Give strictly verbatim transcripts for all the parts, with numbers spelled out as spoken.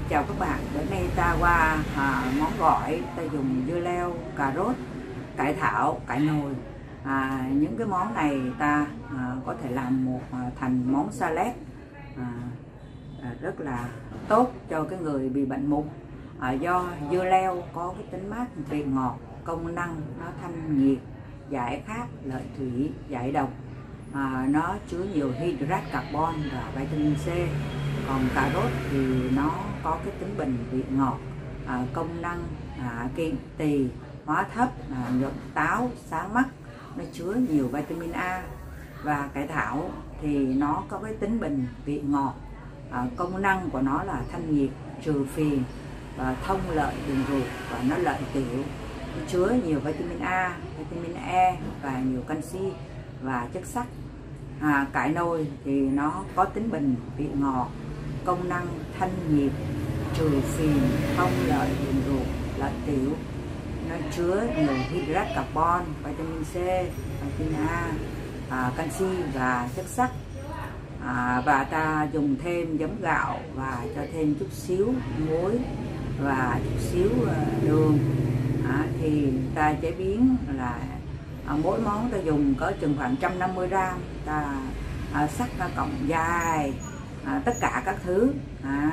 Chào các bạn, bữa nay ta qua à, món gỏi. Ta dùng dưa leo, cà rốt, cải thảo, cải nồi. à, Những cái món này ta à, có thể làm một à, thành món salad à, à, rất là tốt cho cái người bị bệnh mụn. à, Do dưa leo có cái tính mát, vị ngọt, công năng nó thanh nhiệt, giải khát, lợi thủy, giải độc. à, Nó chứa nhiều hydrat carbon và vitamin C. Còn cà rốt thì nó có cái tính bình, vị ngọt, à, công năng à, kiện tỳ, hóa thấp, à, nhuận táo, sáng mắt. Nó chứa nhiều vitamin A. Và cải thảo thì nó có cái tính bình, vị ngọt, à, công năng của nó là thanh nhiệt, trừ phiền và thông lợi đường ruột, và nó lợi tiểu. Nó chứa nhiều vitamin A, vitamin E và nhiều canxi và chất sắt. à, Cải nồi thì nó có tính bình, vị ngọt, công năng thanh nhiệt, trừ phiền, thông lợi đường ruột, lợi tiểu. Nó chứa nhiều hydrat carbon, vitamin C, vitamin A, à, canxi và chất sắt. à, Và ta dùng thêm giấm gạo và cho thêm chút xíu muối và chút xíu đường. à, Thì ta chế biến là à, mỗi món ta dùng có chừng khoảng một trăm năm mươi gram. Ta à, sắc ra cọng dài, à, tất cả các thứ. à,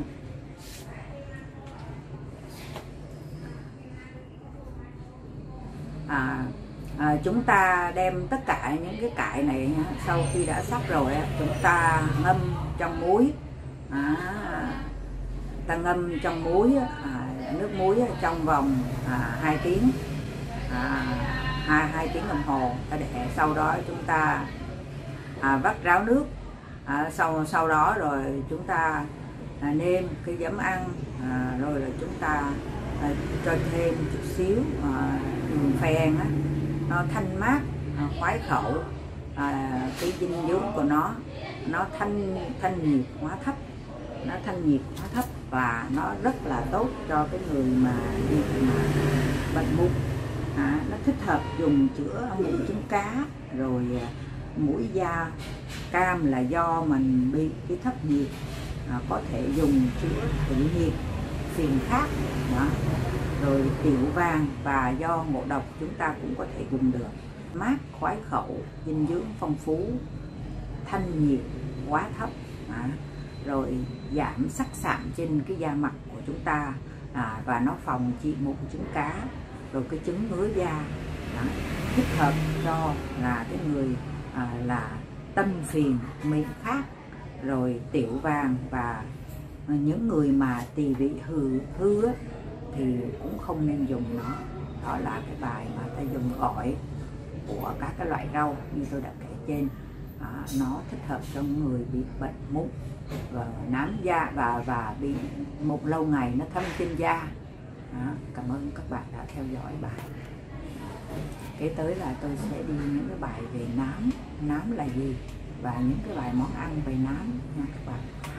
à, à, Chúng ta đem tất cả những cái cải này sau khi đã sắc rồi chúng ta ngâm trong muối. à, Ta ngâm trong muối, à, nước muối trong vòng à, hai tiếng, à, hai hai tiếng đồng hồ. Ta để sau đó chúng ta à, vắt ráo nước. à, sau sau đó rồi chúng ta à, nêm cái giấm ăn, à, rồi là chúng ta à, cho thêm chút xíu à, đường phèn á, nó thanh mát, à, khoái khẩu. à, cái dinh dưỡng của nó nó thanh thanh nhiệt hóa thấp, nó thanh nhiệt hóa thấp và nó rất là tốt cho cái người mà bị mà bệnh mụn. à, nó thích hợp dùng chữa mụn trứng cá, rồi mũi da cam là do mình bị cái thấp nhiệt, à, có thể dùng chữa thủy nhiệt, phiền khát đó. Rồi tiểu vàng và do ngộ độc chúng ta cũng có thể dùng được. Mát, khoái khẩu, dinh dưỡng phong phú, thanh nhiệt, quá thấp, à, rồi giảm sắc sạm trên cái da mặt của chúng ta, à, và nó phòng trị mụn trứng cá, rồi cái chứng ngứa da. đó. Thích hợp cho là cái người à, là tâm phiền, miệng khát, rồi tiểu vàng, và những người mà tỳ vị hư hư á, thì cũng không nên dùng nó. Đó là cái bài mà ta dùng gỏi của các cái loại rau như tôi đã kể trên. à, nó thích hợp cho người bị bệnh mụn và nám da và và bị mụn lâu ngày, nó thâm trên da. đó. Cảm ơn các bạn đã theo dõi bài. Kế tới là tôi sẽ đi những cái bài về nám, nám là gì, và những cái bài món ăn về nám nha các bạn.